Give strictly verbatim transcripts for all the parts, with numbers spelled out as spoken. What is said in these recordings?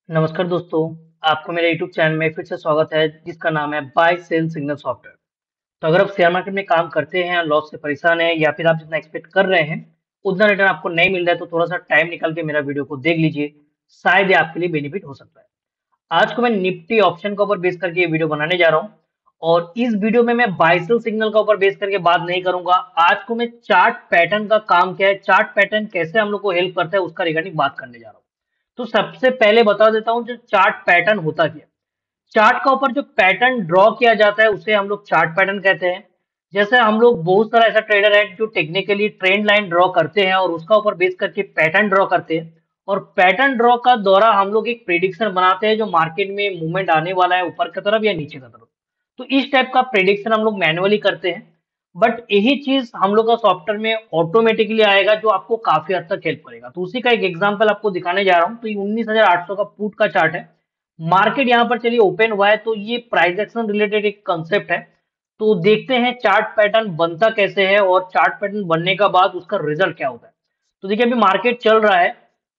नमस्कार दोस्तों, आपको मेरे यूट्यूब चैनल में फिर से स्वागत है जिसका नाम है बाय सेल सिग्नल सॉफ्टवेयर। तो अगर आप शेयर मार्केट में काम करते हैं, लॉस से परेशान हैं या फिर आप जितना एक्सपेक्ट कर रहे हैं, उतना रिटर्न आपको नहीं मिल रहा है तो थोड़ा-सा टाइम निकाल के मेरा वीडियो को देख लीजिए, शायद ये आपके लिए बेनिफिट हो सकता है। आज को मैं निफ्टी ऑप्शन के ऊपर बेस करके ये वीडियो बनाने जा रहा हूँ और इस वीडियो में मैं बाय सेल सिग्नल के ऊपर बेस करके बात नहीं करूँगा। आज को मैं चार्ट पैटर्न का काम क्या है, चार्ट पैटर्न कैसे हम लोग को हेल्प करता है उसका रिगार्डिंग बात करने जा रहा हूँ। तो सबसे पहले बता देता हूँ जो चार्ट पैटर्न होता क्या है। चार्ट का ऊपर जो पैटर्न ड्रॉ किया जाता है उसे हम लोग चार्ट पैटर्न कहते हैं। जैसे हम लोग बहुत सारा ऐसा ट्रेडर है जो टेक्निकली ट्रेंड लाइन ड्रॉ करते हैं और उसका ऊपर बेस करके पैटर्न ड्रॉ करते हैं और पैटर्न ड्रॉ का द्वारा हम लोग एक प्रिडिक्शन बनाते हैं जो मार्केट में मूवमेंट आने वाला है ऊपर की तरफ या नीचे की तरफ। तो इस टाइप का प्रिडिक्शन हम लोग मैन्युअली करते हैं, बट यही चीज हम लोग का सॉफ्टवेयर में ऑटोमेटिकली आएगा जो आपको काफी हद तक हेल्प करेगा। तो उसी का एक एग्जांपल आपको दिखाने जा रहा हूँ। तो ये उन्नीस हजार आठ सौ का पुट का चार्ट है। मार्केट यहाँ पर चलिए ओपन हुआ है तो ये प्राइस एक्शन रिलेटेड एक कंसेप्ट है। तो देखते हैं चार्ट पैटर्न बनता कैसे है और चार्ट पैटर्न बनने का बाद उसका रिजल्ट क्या होता है। तो देखिए अभी मार्केट चल रहा है,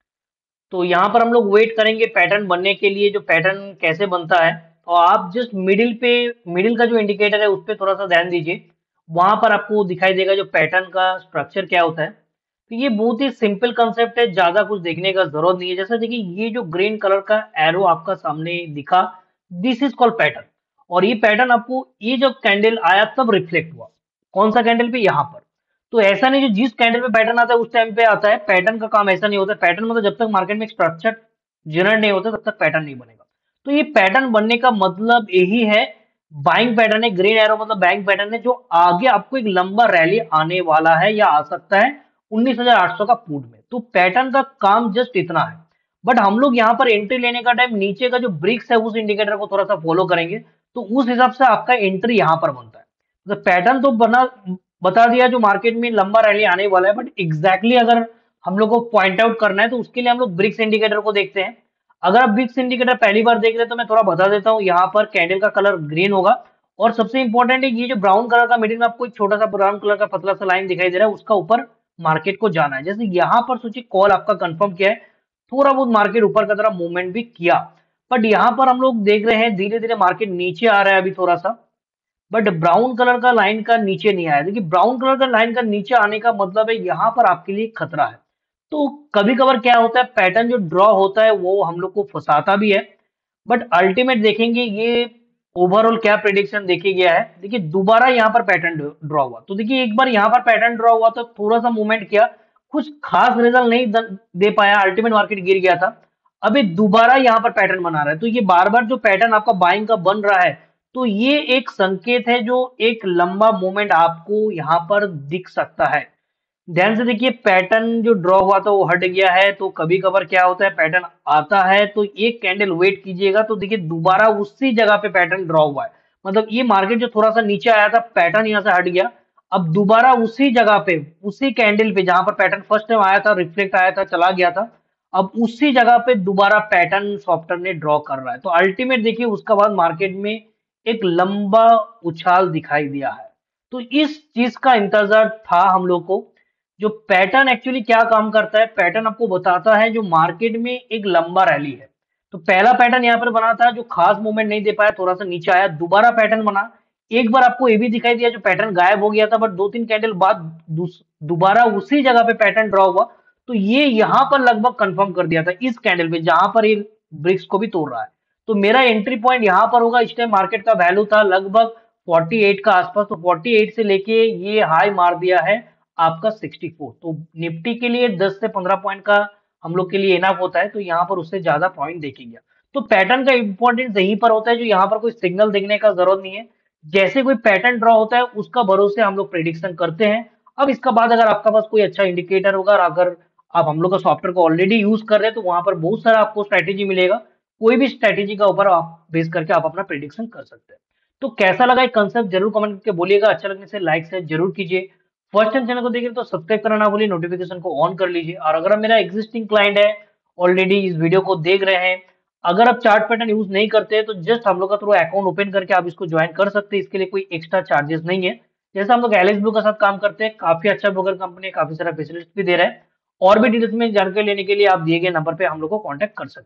तो यहाँ पर हम लोग वेट करेंगे पैटर्न बनने के लिए। जो पैटर्न कैसे बनता है, तो आप जस्ट मिडिल पे, मिडिल का जो इंडिकेटर है उस पर थोड़ा सा ध्यान दीजिए। वहां पर आपको दिखाई देगा जो पैटर्न का स्ट्रक्चर क्या होता है। तो ये बहुत ही सिंपल कंसेप्ट है, ज्यादा कुछ देखने का जरूरत नहीं है। जैसे देखिए ये जो ग्रीन कलर का एरो आपका सामने दिखा, दिस इज कॉल्ड पैटर्न। और ये पैटर्न आपको ये जब कैंडल आया तब रिफ्लेक्ट हुआ। कौन सा कैंडल पे? यहाँ पर। तो ऐसा नहीं जो जिस कैंडल पे पैटर्न आता है उस टाइम पे आता है। पैटर्न का काम ऐसा नहीं होता। पैटर्न मतलब जब तक मार्केट में स्ट्रक्चर जनरेट नहीं होता तब तक पैटर्न नहीं बनेगा। तो ये पैटर्न बनने का मतलब यही है, बाइंग पैटर्न है। ग्रीन एरो मतलब बाइंग पैटर्न है जो आगे आपको एक लंबा रैली आने वाला है या आ सकता है उन्नीस हजार आठ सौ का पुट में। तो पैटर्न का काम जस्ट इतना है। बट हम लोग यहाँ पर एंट्री लेने का टाइम नीचे का जो ब्रिक्स है उस इंडिकेटर को थोड़ा सा फॉलो करेंगे, तो उस हिसाब से आपका एंट्री यहाँ पर बनता है। तो पैटर्न तो बना बता दिया जो मार्केट में लंबा रैली आने वाला है, बट एग्जैक्टली अगर हम लोग को पॉइंट आउट करना है तो उसके लिए हम लोग ब्रिक्स इंडिकेटर को देखते हैं। अगर आप ब्रिक्स इंडिकेटर पहली बार देख रहे हैं तो मैं थोड़ा बता देता हूँ। यहाँ पर कैंडल का कलर ग्रीन होगा और सबसे इंपॉर्टेंट है ये जो ब्राउन कलर का मिडिल में आपको एक छोटा सा ब्राउन कलर का पतला सा लाइन दिखाई दे रहा है, उसका ऊपर मार्केट को जाना है। जैसे यहाँ पर सोचिए कॉल आपका कंफर्म किया है, थोड़ा बहुत मार्केट ऊपर की तरफ मूवमेंट भी किया, बट यहाँ पर हम लोग देख रहे हैं धीरे धीरे मार्केट नीचे आ रहा है अभी थोड़ा सा। बट ब्राउन कलर का लाइन का नीचे नहीं आया। देखिए ब्राउन कलर का लाइन का नीचे आने का मतलब है यहाँ पर आपके लिए खतरा है। तो कभी कभार क्या होता है, पैटर्न जो ड्रॉ होता है वो हम लोग को फंसाता भी है, बट अल्टीमेट देखेंगे ये ओवरऑल क्या प्रेडिक्शन देखी गया है। देखिए दोबारा यहाँ पर पैटर्न ड्रॉ हुआ, तो देखिए एक बार यहाँ पर पैटर्न ड्रॉ हुआ तो थोड़ा सा मूवमेंट किया, कुछ खास रिजल्ट नहीं द- दे पाया, अल्टीमेट मार्केट गिर गया था। अभी दोबारा यहाँ पर पैटर्न बना रहा है, तो ये बार बार जो पैटर्न आपका बाइंग का बन रहा है, तो ये एक संकेत है जो एक लंबा मूवमेंट आपको यहाँ पर दिख सकता है। ध्यान से देखिए पैटर्न जो ड्रॉ हुआ था वो हट गया है। तो कभी कभार क्या होता है, पैटर्न आता है तो एक कैंडल वेट कीजिएगा तो देखिए दोबारा उसी जगह पे पैटर्न ड्रॉ हुआ है। मतलब ये मार्केट जो थोड़ा सा नीचे आया था, पैटर्न यहाँ से हट गया, अब दोबारा उसी जगह पे, उसी कैंडल पे जहां पर पैटर्न फर्स्ट टाइम आया था, रिफ्लेक्ट आया था, चला गया था, अब उसी जगह पे दोबारा पैटर्न सॉफ्टवेयर ने ड्रॉ कर रहा है। तो अल्टीमेट देखिए उसका बाद मार्केट में एक लंबा उछाल दिखाई दिया है। तो इस चीज का इंतजार था हम लोग को। जो पैटर्न एक्चुअली क्या काम करता है, पैटर्न आपको बताता है जो मार्केट में एक लंबा रैली है। तो पहला पैटर्न यहाँ पर बना था जो खास मूवमेंट नहीं दे पाया, थोड़ा सा नीचे आया, दोबारा पैटर्न बना। एक बार आपको ये भी दिखाई दिया जो पैटर्न गायब हो गया था, बट दो तीन कैंडल बाद दूस- दोबारा उसी जगह पे पैटर्न ड्रॉ हुआ। तो ये यहाँ पर लगभग कंफर्म कर दिया था इस कैंडल पे जहां पर ये ब्रिक्स को भी तोड़ रहा है। तो मेरा एंट्री पॉइंट यहाँ पर होगा। इस टाइम मार्केट का वैल्यू था लगभग अड़तालीस का आसपास, तो अड़तालीस से लेके ये हाई मार दिया है आपका चौंसठ। तो निफ्टी के लिए दस से पंद्रह पॉइंट का हम लोग के लिए इनफ होता है, तो यहाँ पर उससे ज्यादा पॉइंट देखेंगे। तो पैटर्न का इंपॉर्टेंस यहीं पर होता है, जो यहाँ पर कोई सिग्नल देखने का जरूरत नहीं है। जैसे कोई पैटर्न ड्रॉ होता है उसका भरोसे हम लोग प्रिडिक्शन करते हैं। अब इसका बाद अगर आपका पास कोई अच्छा इंडिकेटर होगा और अगर आप हम लोग का सॉफ्टवेयर को ऑलरेडी यूज कर रहे हैं तो वहां पर बहुत सारा आपको स्ट्रेटेजी मिलेगा। कोई भी स्ट्रेटेजी का ऊपर आप बेस करके आप अपना प्रिडिक्शन कर सकते हैं। तो कैसा लगा ये कंसेप्ट जरूर कमेंट करके बोलिएगा। अच्छा लगने से लाइक से जरूर कीजिए। फर्स्ट टाइम चैनल को देख रहे हैं तो सब्सक्राइब करना ना भूलिए, नोटिफिकेशन को ऑन कर लीजिए। और अगर आप मेरा एग्जिस्टिंग क्लाइंट है, ऑलरेडी इस वीडियो को देख रहे हैं, अगर आप चार्ट पैटर्न यूज नहीं करते हैं तो जस्ट हम लोग का थ्रू अकाउंट ओपन करके आप इसको ज्वाइन कर सकते हैं। इसके लिए कोई एक्स्ट्रा चार्जेस नहीं है। जैसे हम लोग एलेक्स ब्लू के साथ काम करते हैं, काफी अच्छा ब्रोकर कंपनी है, काफी सारा फैसिलिटी भी दे रहा है। और भी डिटेल्स में जानकारी लेने के लिए आप दिए गए नंबर पे हम लोग को कॉन्टेक्ट कर सकते हैं।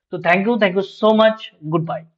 तो thank you, thank you so much, good bye.